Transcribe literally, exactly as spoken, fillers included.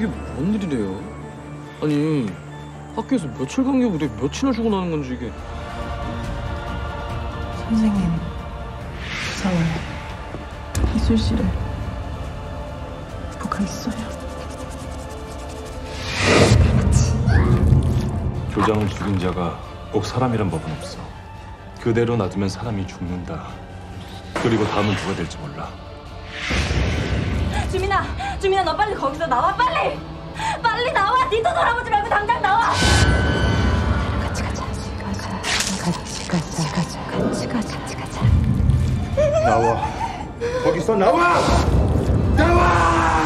이게 뭔 일이래요? 아니 학교에서 며칠 간격으로 며칠을 주고 나는 건지 이게. 선생님, 부산에 기술실에 뭐가 있어요. 교장을 죽인 자가 꼭 사람이란 법은 없어. 그대로 놔두면 사람이 죽는다. 그리고 다음은 누가 될지 몰라. 주민아! 주민아, 너 빨리 거기서 나와, 빨리! 빨리 나와! 니도 돌아보지 말고 당장 나와! 같이 가자. 같이 가자. 같이 가자. 같이 가자. 같이 가자. 나와. 거기서 나와! 나와!